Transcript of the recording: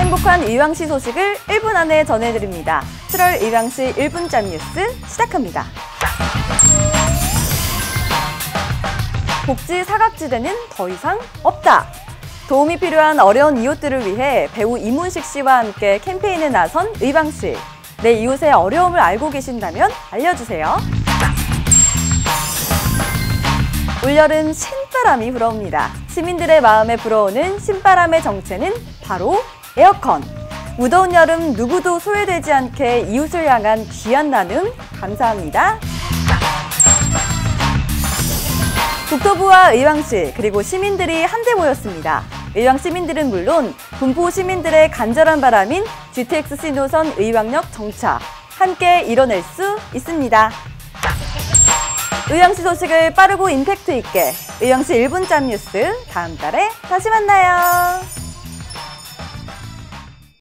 행복한 의왕시 소식을 1분 안에 전해드립니다. 7월 의왕시 1분짜 뉴스 시작합니다. 복지 사각지대는 더 이상 없다. 도움이 필요한 어려운 이웃들을 위해 배우 이문식 씨와 함께 캠페인에 나선 의왕시. 내 이웃의 어려움을 알고 계신다면 알려주세요. 올여름 신바람이 불어옵니다. 시민들의 마음에 불어오는 신바람의 정체는 바로 에어컨. 무더운 여름 누구도 소외되지 않게 이웃을 향한 귀한 나눔 감사합니다. 국토부와 의왕시 그리고 시민들이 한데 모였습니다. 의왕 시민들은 물론 군포 시민들의 간절한 바람인 GTX-C 노선 의왕역 정차 함께 이뤄낼 수 있습니다. 의왕시 소식을 빠르고 임팩트 있게 의왕시 1분짜 뉴스 다음 달에 다시 만나요.